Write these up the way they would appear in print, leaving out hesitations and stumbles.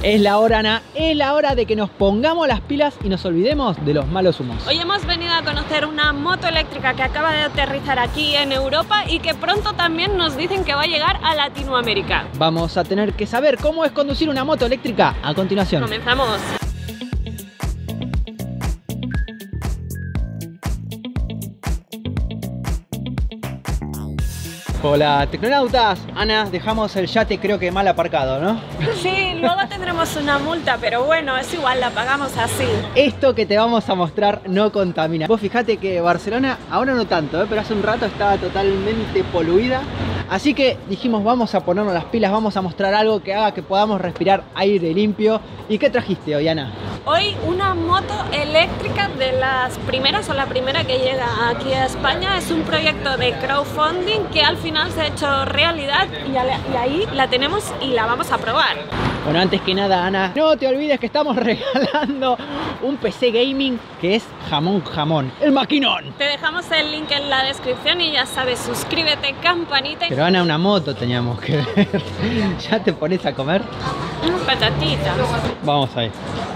Es la hora, Ana, es la hora de que nos pongamos las pilas y nos olvidemos de los malos humos. Hoy hemos venido a conocer una moto eléctrica que acaba de aterrizar aquí en Europa y que pronto también nos dicen que va a llegar a Latinoamérica. Vamos a tener que saber cómo es conducir una moto eléctrica a continuación. Comenzamos. Hola, tecnonautas. Ana, dejamos el yate creo que mal aparcado, ¿no? Sí, luego tendremos una multa, pero bueno, es igual, la pagamos así. Esto que te vamos a mostrar no contamina. Vos fijate que Barcelona, ahora no tanto, pero hace un rato estaba totalmente poluida. Así que dijimos, vamos a ponernos las pilas, vamos a mostrar algo que haga que podamos respirar aire limpio. ¿Y qué trajiste hoy, Ana? Hoy una moto eléctrica de las primeras, o la primera que llega aquí a España. Es un proyecto de crowdfunding que al final se ha hecho realidad y ahí la tenemos y la vamos a probar. Bueno, antes que nada, Ana, no te olvides que estamos regalando un PC gaming que es jamón, el maquinón. Te dejamos el link en la descripción y ya sabes, suscríbete, campanita. Pero Ana, una moto teníamos que ver. ¿Ya te pones a comer? Patatitas. Vamos ahí.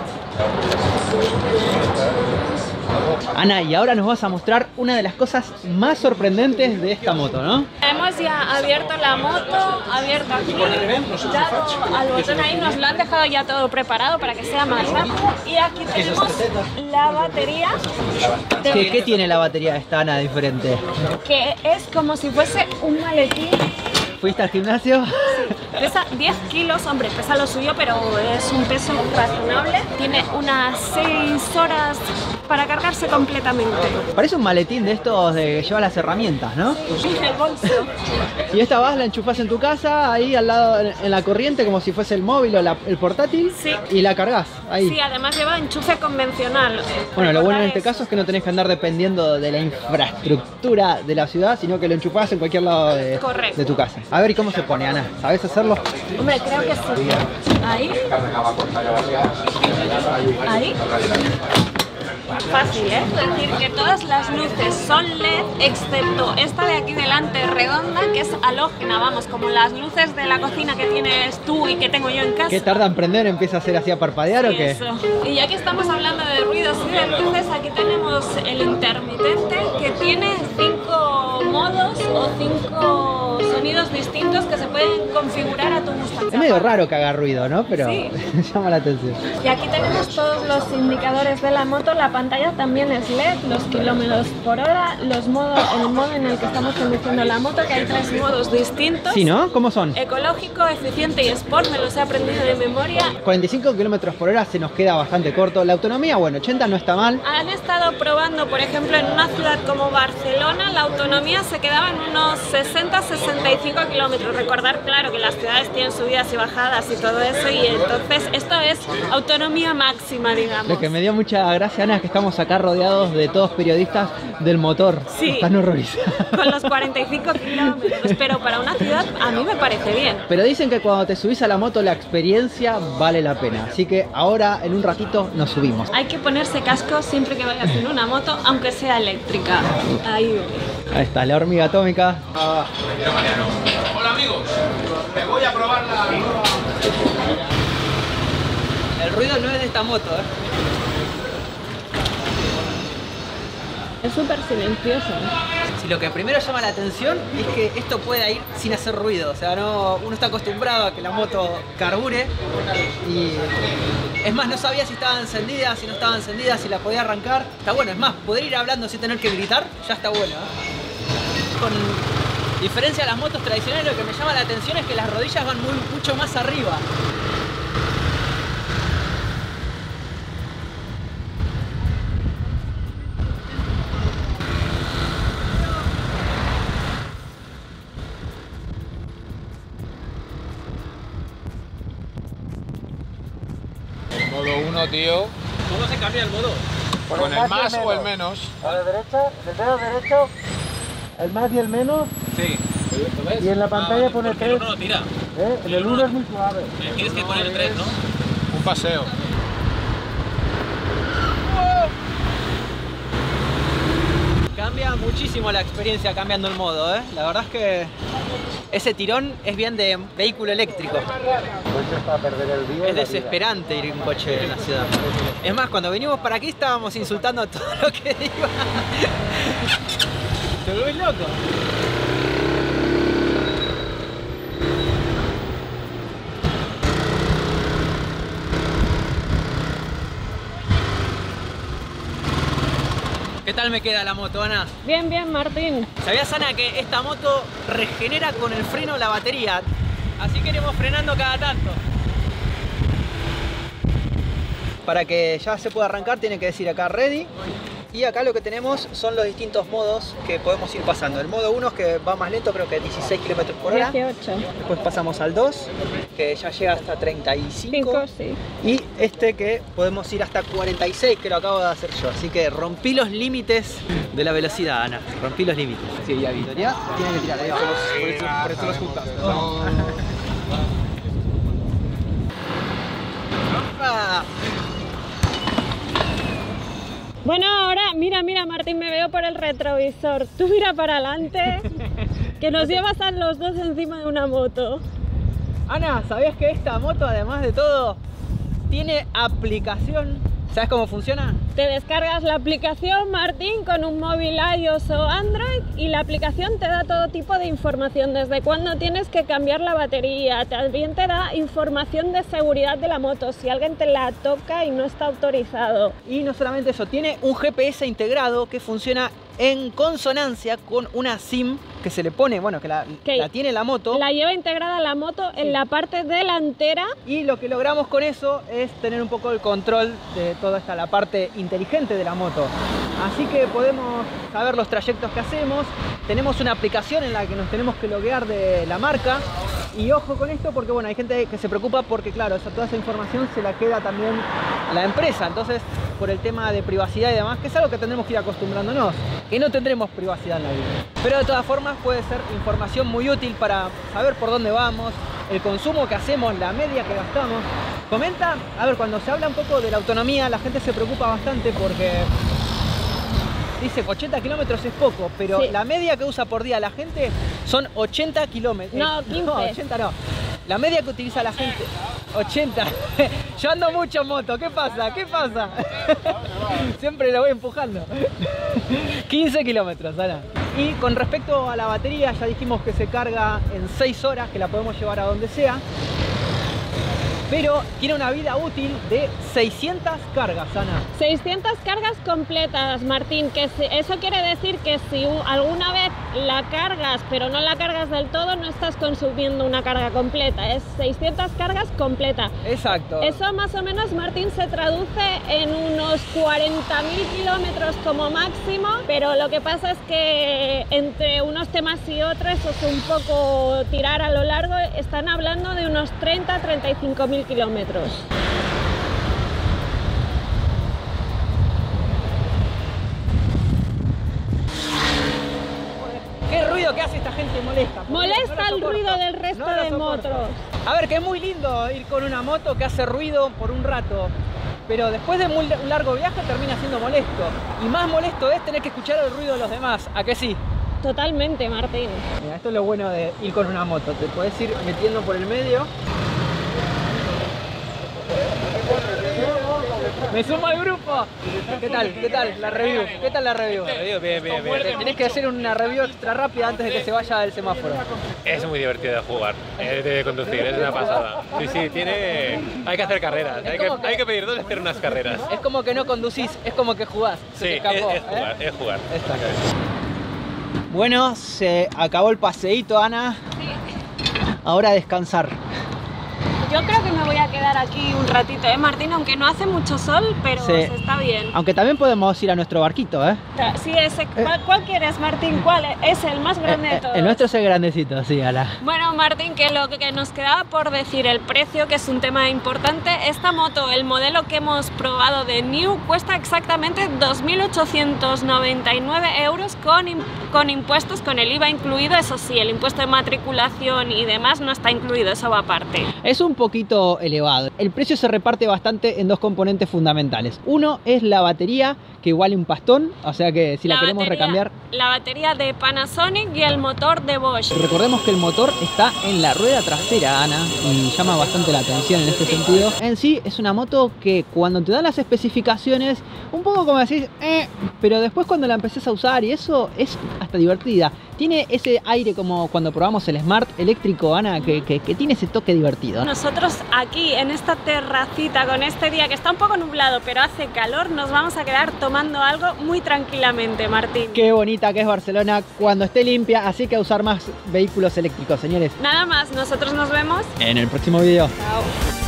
Ana, y ahora nos vas a mostrar una de las cosas más sorprendentes de esta moto, ¿no? Hemos ya abierto la moto, abierto aquí, dado al botón ahí, nos lo han dejado ya todo preparado para que sea más rápido. Y aquí tenemos la batería. ¿Qué tiene la batería esta, Ana, diferente? Que es como si fuese un maletín. ¿Fuiste al gimnasio? Pesa 10 kilos, hombre, pesa lo suyo, pero es un peso razonable. Tiene unas 6 horas para cargarse completamente. Parece un maletín de estos de que lleva las herramientas, ¿no? Sí, el bolso. Y esta vas, la enchufás en tu casa, ahí al lado en la corriente, como si fuese el móvil o el portátil. Sí. Y la cargas ahí. Sí, además lleva enchufe convencional. Bueno, lo bueno en este caso es que no tenés que andar dependiendo de la infraestructura de la ciudad, sino que lo enchufás en cualquier lado de tu casa. A ver, ¿y cómo se pone, Ana? ¿Sabés hacerlo? Hombre, creo que sí. Ahí. Ahí. Fácil, ¿eh? Es decir, que todas las luces son LED, excepto esta de aquí delante redonda, que es halógena, vamos, como las luces de la cocina que tienes tú y que tengo yo en casa. ¿Qué tarda en prender? ¿Empieza a hacer así a parpadear o qué? Eso. Y ya que estamos hablando de ruidos y de luces, aquí tenemos el intermitente que tiene 5 modos o 5 sonidos distintos que se pueden configurar a tu gusto. Es medio raro que haga ruido, ¿no? Pero sí. Llama la atención. Y aquí tenemos todos los indicadores de la moto. La pantalla también es LED, los kilómetros por hora, el modo en el que estamos conduciendo la moto, que hay 3 modos distintos. Sí, ¿no? ¿Cómo son? Ecológico, eficiente y Sport, me los he aprendido de memoria. 45 kilómetros por hora se nos queda bastante corto. La autonomía, bueno, 80 no está mal. Han estado probando, por ejemplo, en una ciudad como Barcelona, la autonomía se quedaba en unos 60-65 kilómetros. Recordar, claro, que las ciudades tienen subidas y bajadas y todo eso, y entonces esto es autonomía máxima, digamos. Lo que me dio mucha gracia, Ana, es que estamos acá rodeados de todos periodistas del motor. Sí. Están horrorizados. Con los 45 kilómetros, pero para una ciudad a mí me parece bien. Pero dicen que cuando te subís a la moto la experiencia vale la pena. Así que ahora, en un ratito, nos subimos. Hay que ponerse casco siempre que vayas en una moto, aunque sea eléctrica. Ahí voy. Ahí está, la hormiga atómica. Hola amigos, me voy a probar la... El ruido no es de esta moto, Es súper silencioso. Si lo que primero llama la atención es que esto pueda ir sin hacer ruido. O sea, uno está acostumbrado a que la moto carbure. Y es más, no sabía si estaba encendida, si no estaba encendida, si la podía arrancar. Está bueno, es más, poder ir hablando sin tener que gritar, ya está bueno, Con diferencia de las motos tradicionales, lo que me llama la atención es que las rodillas van mucho más arriba. Modo 1, tío. ¿Cómo se cambia el modo? ¿Con el más o el menos? A la derecha, el dedo derecho, el más y el menos. Sí. Y en la pantalla pone 3. El 1 lo tira. En el 1 es muy suave. Tienes que poner el 3, ¿no? Un paseo. Cambia muchísimo la experiencia cambiando el modo, La verdad es que ese tirón es bien de vehículo eléctrico. Es desesperante ir en coche en la ciudad. Es más, cuando venimos para aquí estábamos insultando a todo lo que iba. Te vuelves loco. ¿Qué tal me queda la moto, Ana? Bien, bien, Martín. ¿Sabías, Ana, que esta moto regenera con el freno la batería? Así que iremos frenando cada tanto. Para que ya se pueda arrancar tiene que decir acá ready. Y acá lo que tenemos son los distintos modos que podemos ir pasando. El modo 1 es que va más lento, creo que 16 km por hora. 18. Después pasamos al 2, que ya llega hasta 35. 5, sí. Y este que podemos ir hasta 46, que lo acabo de hacer yo. Así que rompí los límites de la velocidad, Ana. Rompí los límites. Sí, ya Victoria tiene que tirar. Ahí va. Por eso los juntamos. Bueno, ahora mira, Martín, me veo por el retrovisor. Tú mira para adelante, que nos llevas a los dos encima de una moto. Ana, ¿sabías que esta moto, además de todo, tiene aplicación? ¿Sabes cómo funciona? Te descargas la aplicación, Martín, con un móvil iOS o Android, y la aplicación te da todo tipo de información, desde cuándo tienes que cambiar la batería, también te da información de seguridad de la moto, si alguien te la toca y no está autorizado. Y no solamente eso, tiene un GPS integrado que funciona en consonancia con una SIM que se le pone, bueno, que la tiene la moto. La lleva integrada la moto en la parte delantera. Y lo que logramos con eso es tener un poco el control de toda esta, la parte inteligente de la moto. Así que podemos saber los trayectos que hacemos. Tenemos una aplicación en la que nos tenemos que loguear de la marca. Y ojo con esto porque, bueno, hay gente que se preocupa porque, claro, toda esa información se la queda también la empresa. Entonces, por el tema de privacidad y demás, que es algo que tendremos que ir acostumbrándonos, que no tendremos privacidad en la vida. Pero de todas formas puede ser información muy útil para saber por dónde vamos, el consumo que hacemos, la media que gastamos. Comenta, a ver, cuando se habla un poco de la autonomía, la gente se preocupa bastante porque dice 80 kilómetros es poco, pero sí, la media que usa por día la gente son 80 kilómetros. No, 15. No, 80 no. La media que utiliza la gente, 80. Yo ando mucho en moto, ¿qué pasa? ¿Qué pasa? Siempre lo voy empujando. 15 kilómetros, Ana. Y con respecto a la batería, ya dijimos que se carga en 6 horas, que la podemos llevar a donde sea. Pero tiene una vida útil de 600 cargas, Ana. 600 cargas completas, Martín, que eso quiere decir que si alguna vez la cargas, pero no la cargas del todo, no estás consumiendo una carga completa, es 600 cargas completa. Exacto. Eso más o menos, Martín, se traduce en unos 40.000 kilómetros como máximo, pero lo que pasa es que entre unos temas y otros, eso es un poco tirar a lo largo, están hablando de unos 30-35.000 kilómetros. ¿Qué ruido que hace esta gente? Molesta. Molesta el ruido del resto de motos. A ver, que es muy lindo ir con una moto que hace ruido por un rato, pero después de un largo viaje termina siendo molesto. Y más molesto es tener que escuchar el ruido de los demás, ¿a que sí? Totalmente, Martín. Mira, esto es lo bueno de ir con una moto. Te podés ir metiendo por el medio. ¡Me sumo al grupo! ¿Qué tal? ¿Qué tal la review? ¿Qué tal la review? Bien. Tenés que hacer una review extra rápida antes de que se vaya el semáforo. Es muy divertido de jugar, de conducir, es una pasada. Sí, hay que hacer carreras, hay que pedir 2 y hacer unas carreras. Es como que no conducís, es como que jugás. Sí, es jugar. Bueno, se acabó el paseíto, Ana. Ahora a descansar. Yo creo que me voy a quedar aquí un ratito, Martín, aunque no hace mucho sol, pero sí, se está bien. Aunque también podemos ir a nuestro barquito, ¿eh? Sí, ¿cuál quieres, Martín? ¿Cuál es el más grande de todos? El nuestro es el grandecito, sí, Ala. Bueno, Martín, que lo que nos quedaba por decir, el precio, que es un tema importante. Esta moto, el modelo que hemos probado de New, cuesta exactamente 2.899 euros con impuestos, con el IVA incluido. Eso sí, el impuesto de matriculación y demás no está incluido, eso va aparte. Es un poquito elevado. El precio se reparte bastante en dos componentes fundamentales. Uno es la batería, que vale un pastón, o sea que si la queremos recambiar... La batería de Panasonic y el motor de Bosch. Recordemos que el motor está en la rueda trasera, Ana, y llama bastante la atención en este sentido. En sí es una moto que cuando te dan las especificaciones, un poco como decís, pero después cuando la empecés a usar y eso es hasta divertida. Tiene ese aire como cuando probamos el Smart eléctrico, Ana, que tiene ese toque divertido. Nosotros aquí en esta terracita con este día que está un poco nublado pero hace calor, nos vamos a quedar tomando algo muy tranquilamente, Martín. Qué bonita que es Barcelona cuando esté limpia, así que a usar más vehículos eléctricos, señores. Nada más, nosotros nos vemos en el próximo video. Chao.